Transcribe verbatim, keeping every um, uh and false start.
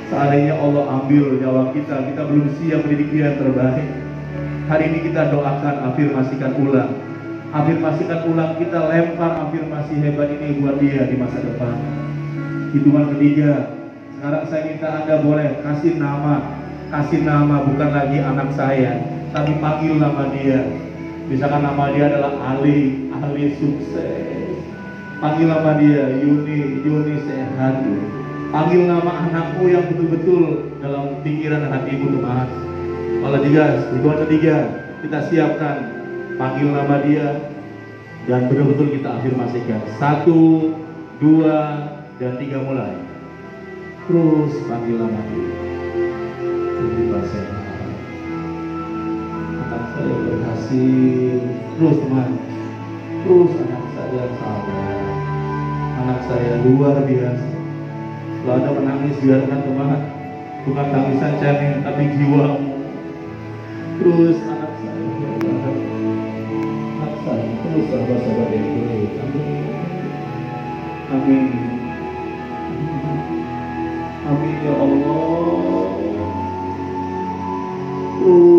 Seandainya Allah ambil nyawa kita, kita belum siap mendidik dia yang terbaik. Hari ini kita doakan, afirmasikan ulang. Afirmasikan ulang, kita lempar afirmasi hebat ini buat dia di masa depan. Hitungan ketiga, sekarang saya minta Anda boleh kasih nama. Kasih nama, bukan lagi anak saya, tapi panggil nama dia. Misalkan nama dia adalah Ali, Ali sukses. Panggil nama dia Yuni, Yuni sehat. Panggil nama anakmu yang betul-betul dalam pikiran hatimu emas. Malah tiga, hitungan ketiga, kita siapkan, panggil nama dia dan betul-betul kita afirmasikan. Satu, dua, dan tiga mulai. Terus panggil nama dia. Terima kasih. Anak saya berhasil. Terus teman. Terus anak saya sabar. Anak saya luar biasa. Kalau Anda menangis, biarkan teman. Bukan tangisan cengeng, tapi jiwamu. Terus anak saya, anak saya, terus sahabat-sahabat yang baik. Amin. Amin. Amin ya Allah. Terus